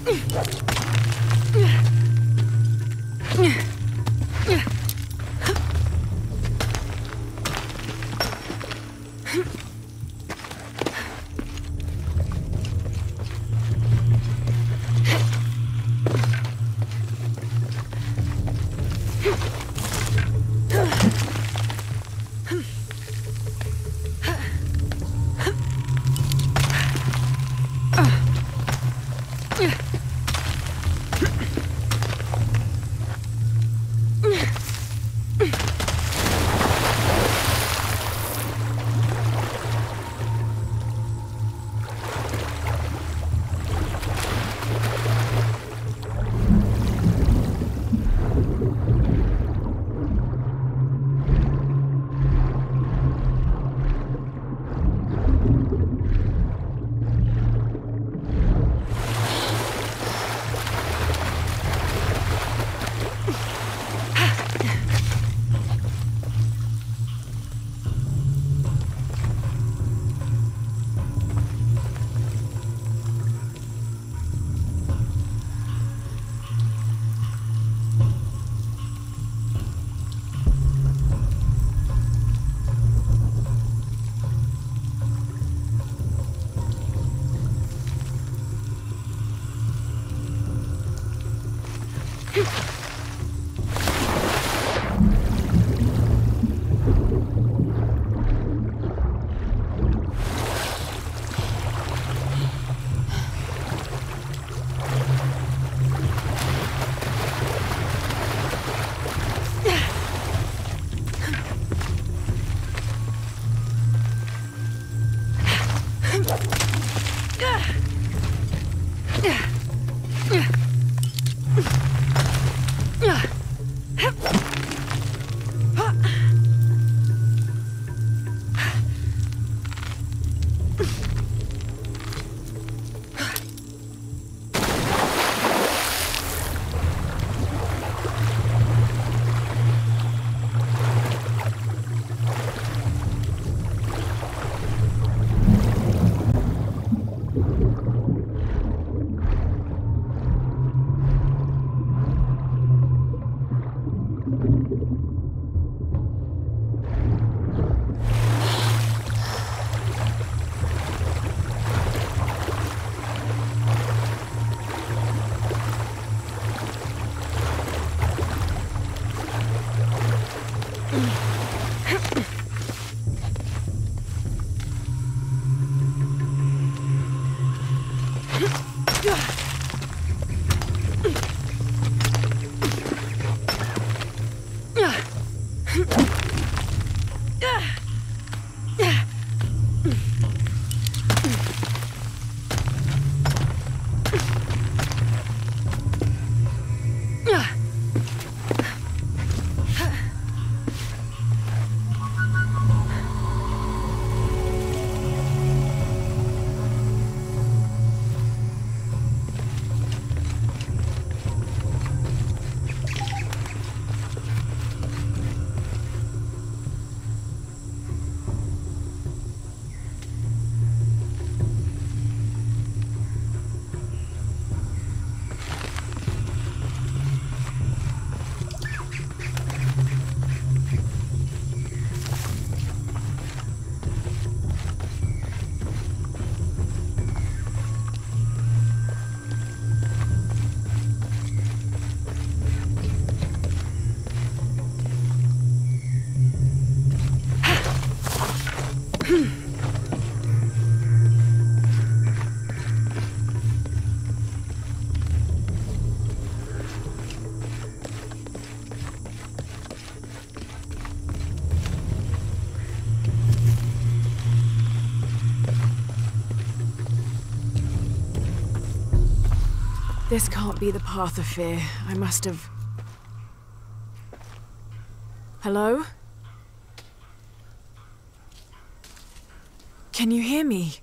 This can't be the path of fear. I must have... Hello? Can you hear me?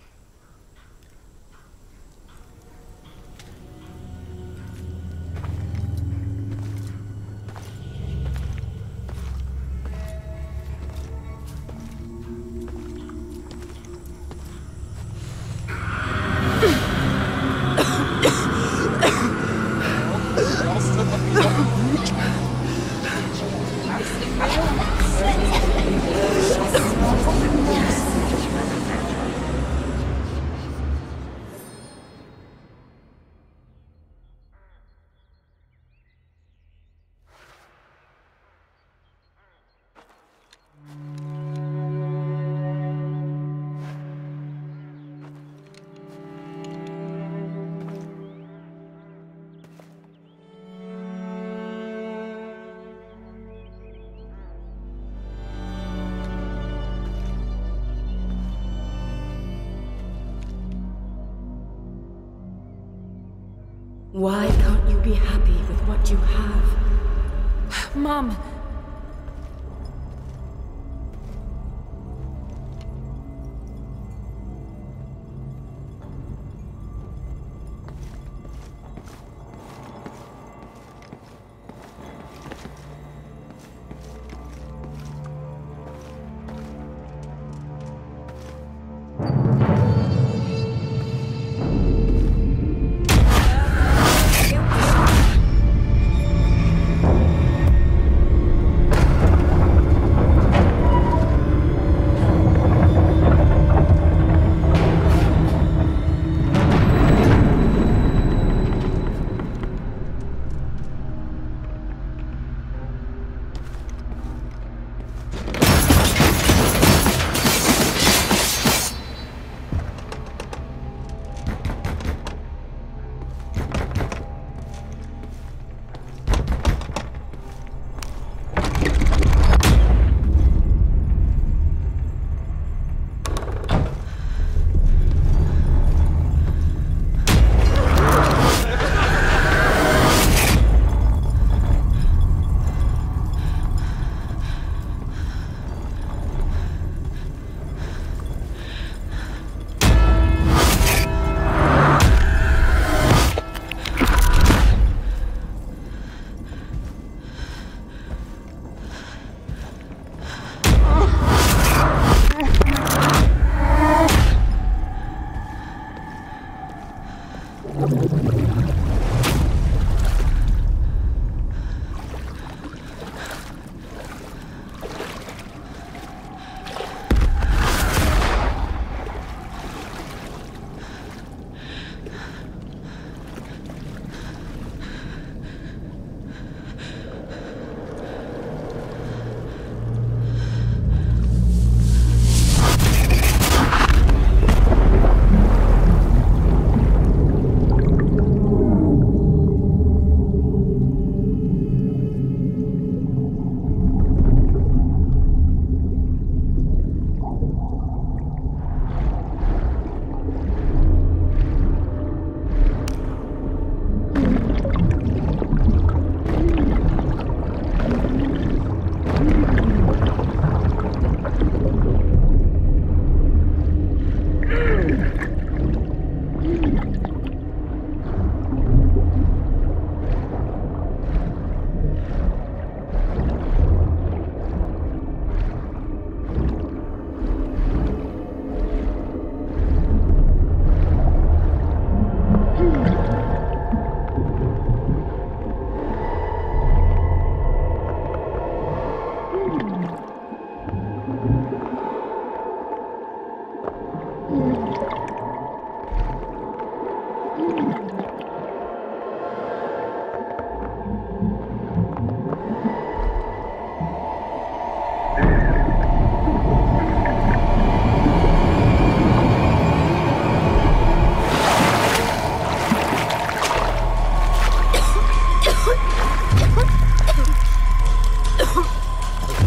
Why can't you be happy with what you have? Mom!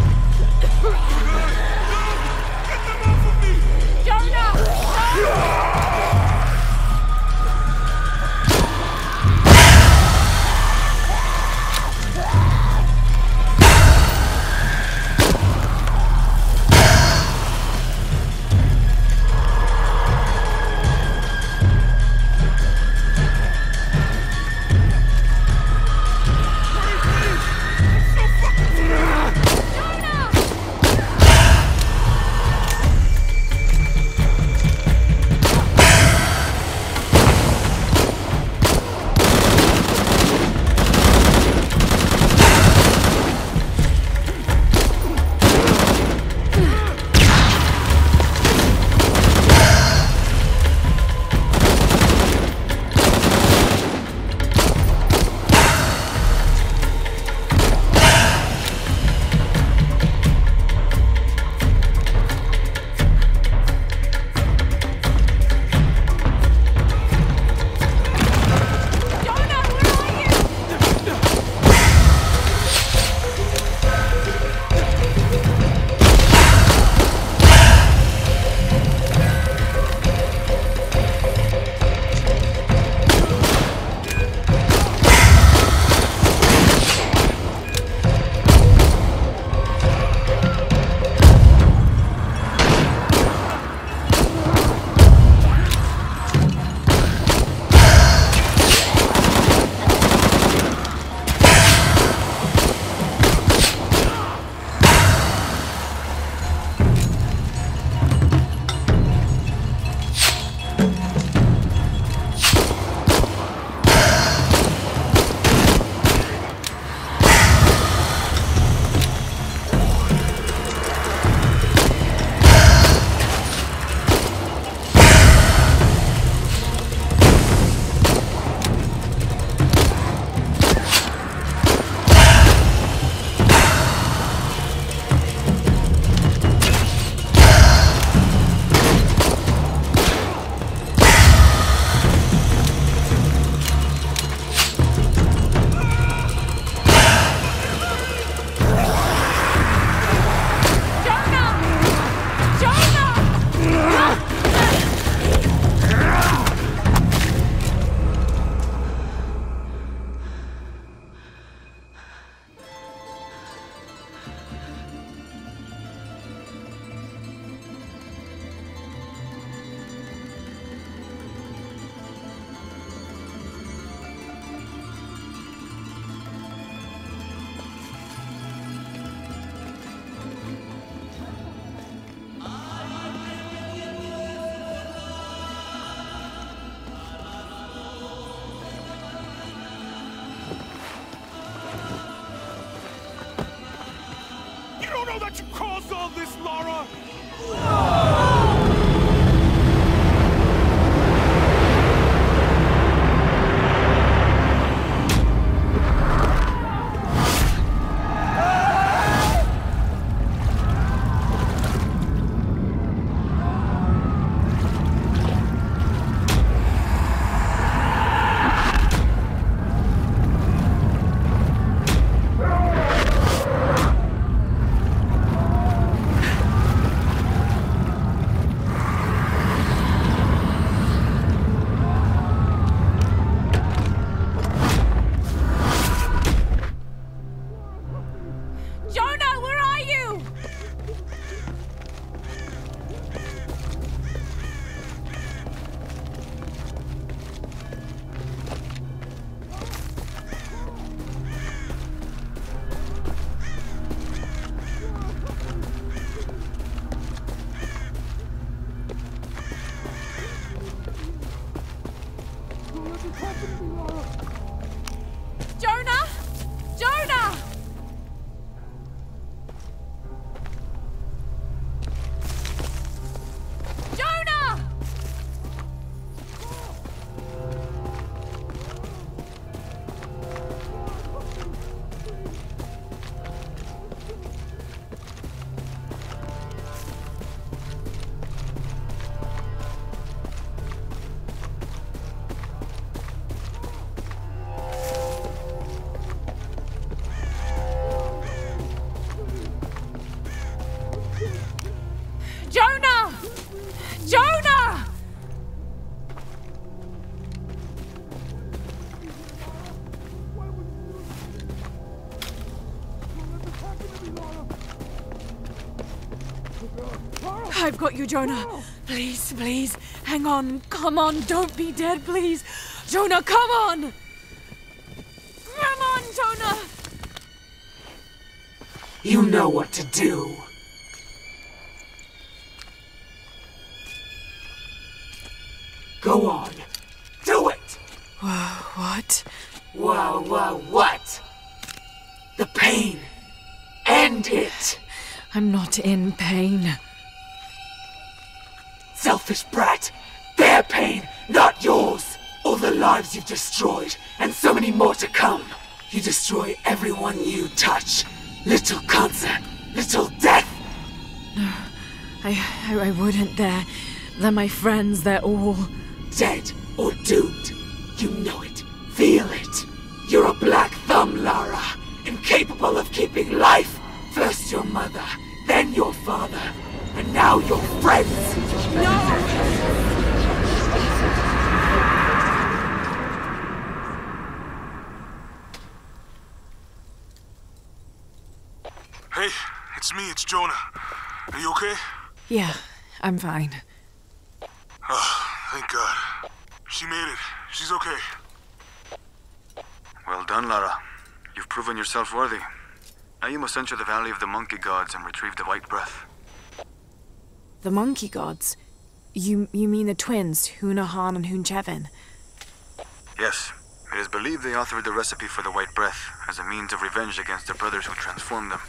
Jonah! What caused all this, Lara? Jonah! Jonah! Jonah! Jonah! Jonah! I've got you, Jonah. Please, please, hang on. Come on, don't be dead, please. Jonah, come on! Come on, Jonah! You know what to do. Go on. Do it! What? What? The pain. End it! I'm not in pain. Selfish brat. Their pain, not yours. All the lives you've destroyed, and so many more to come. You destroy everyone you touch. Little cancer, little death. No, I wouldn't. They're my friends. They're all... Dead or doomed. You know it. Feel it. You're a black thumb, Lara. Incapable of keeping life. First your mother, then your father, and now your friends. No! Hey, it's me, it's Jonah. Are you okay? Yeah, I'm fine. Oh, thank God. She made it. She's okay. Well done, Lara. You've proven yourself worthy. Now you must enter the Valley of the Monkey Gods and retrieve the White Breath. The Monkey Gods? You mean the twins, Hunahan and Hunchevin? Yes. It is believed they authored the recipe for the White Breath as a means of revenge against the brothers who transformed them.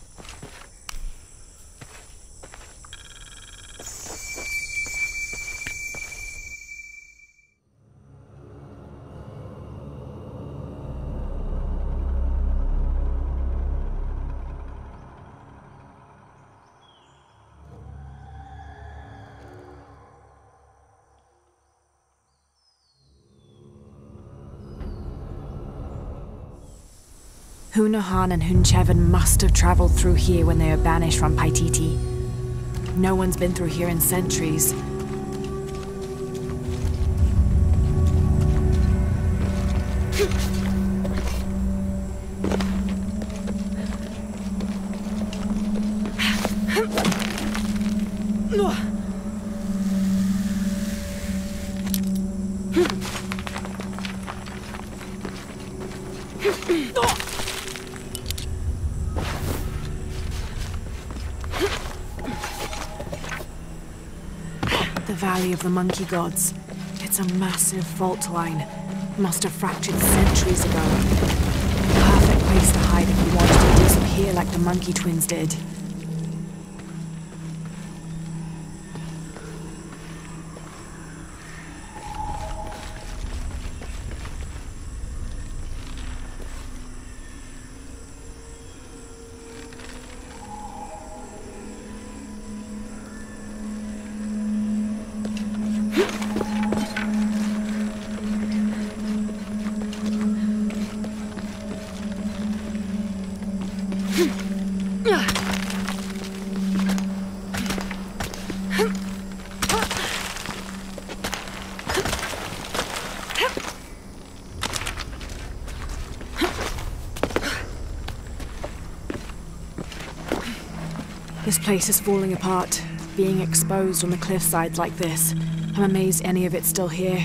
Hunahan and Hunchevin must have traveled through here when they were banished from Paititi. No one's been through here in centuries. The Valley of the Monkey Gods. It's a massive fault line. Must have fractured centuries ago. Perfect place to hide if you wanted to disappear like the Monkey Twins did. This place is falling apart, being exposed on the cliffsides like this. I'm amazed any of it's still here.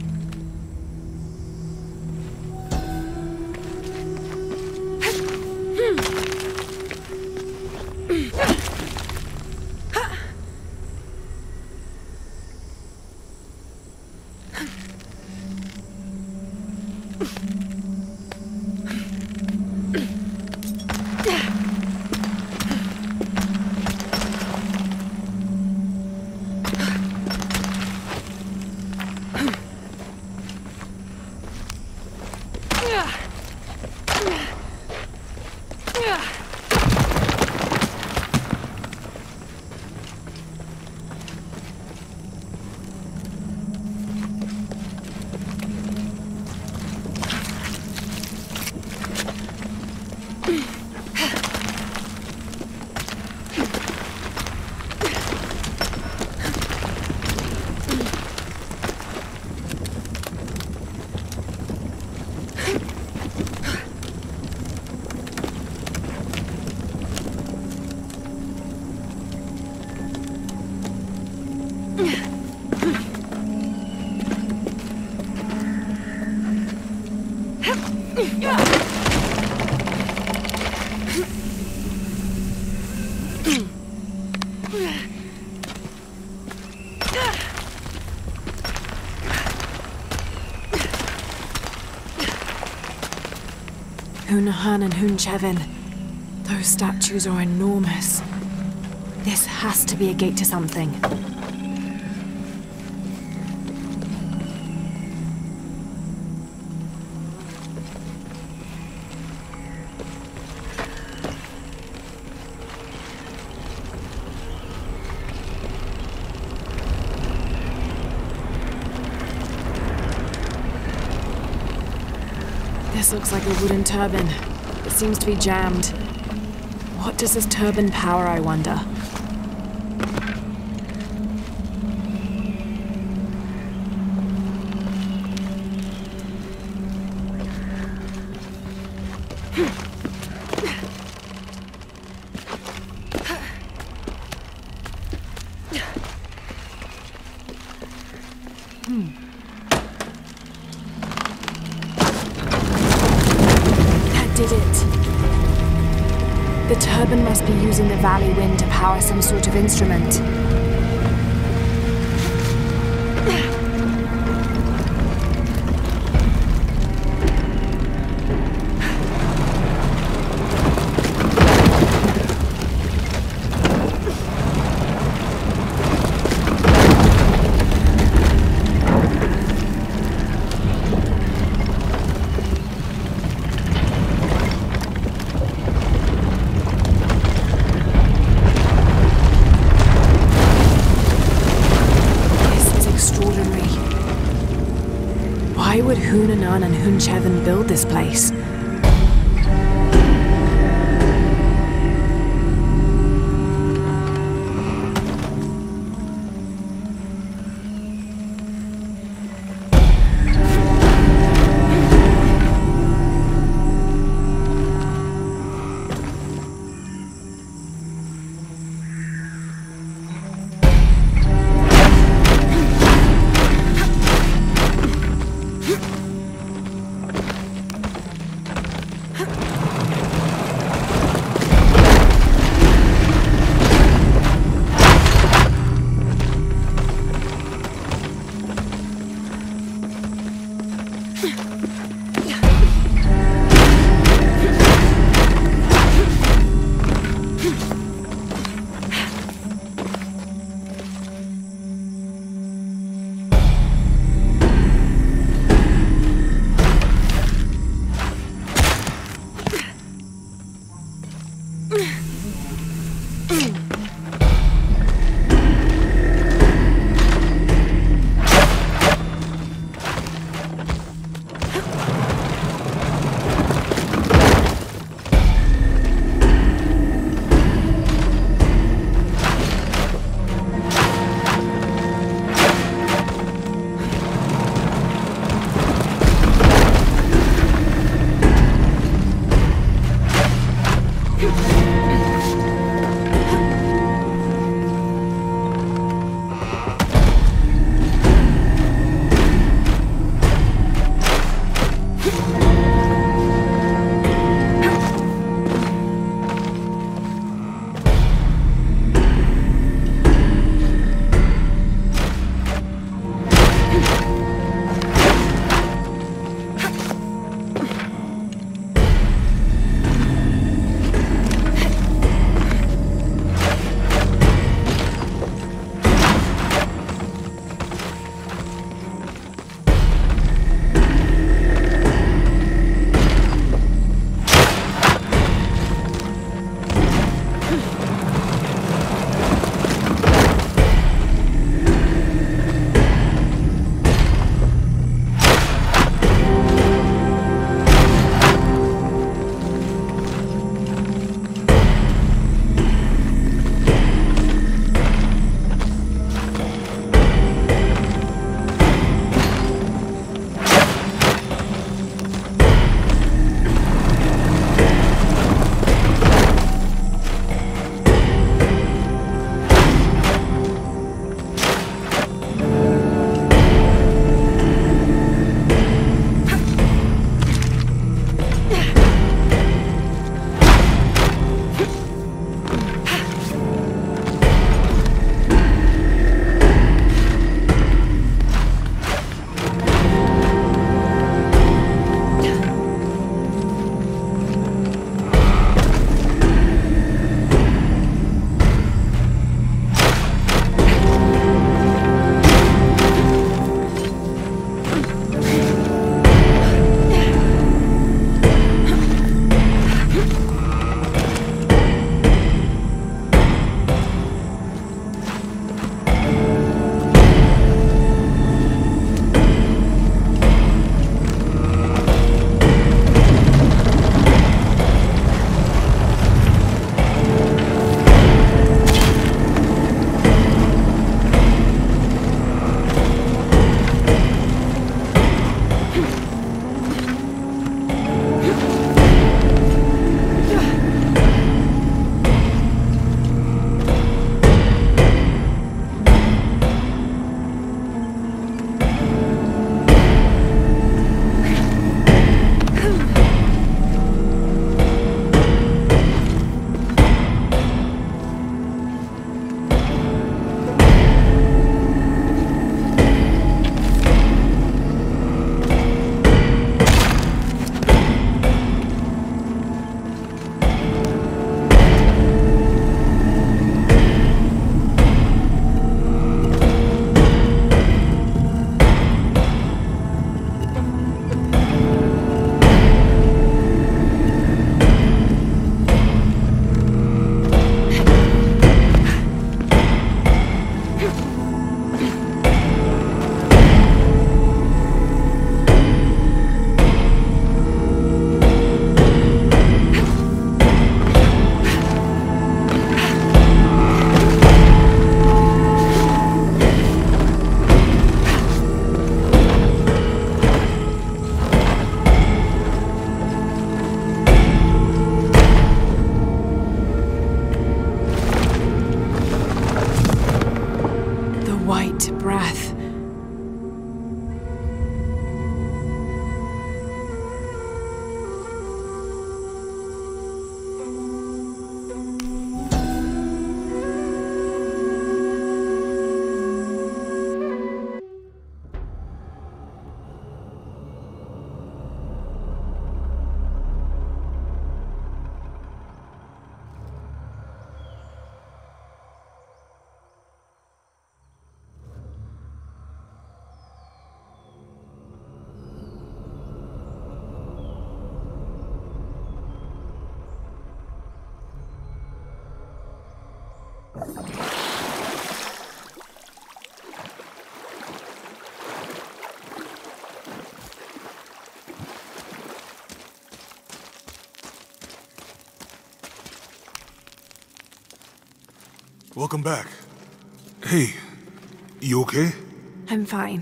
Hunahan and Hunchevin. Those statues are enormous. This has to be a gate to something. This looks like a wooden turban. It seems to be jammed. What does this turban power, I wonder? Did it. The turban must be using the valley wind to power some sort of instrument. Why would Hunahan and Hunchevin build this place? welcome back. Hey, you okay? I'm fine.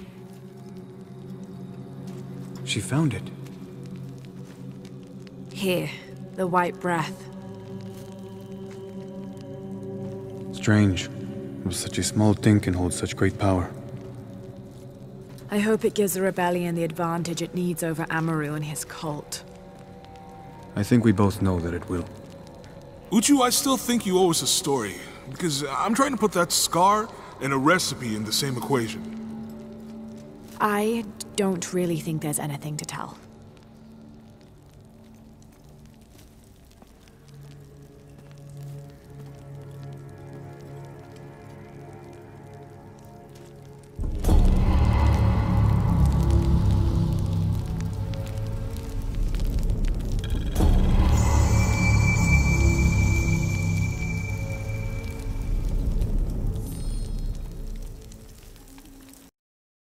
She found it. Here, the white breath. Strange. Such a small thing can hold such great power. I hope it gives the rebellion the advantage it needs over Amaru and his cult. I think we both know that it will. Uchu, I still think you owe us a story, because I'm trying to put that scar and a recipe in the same equation. I don't really think there's anything to tell.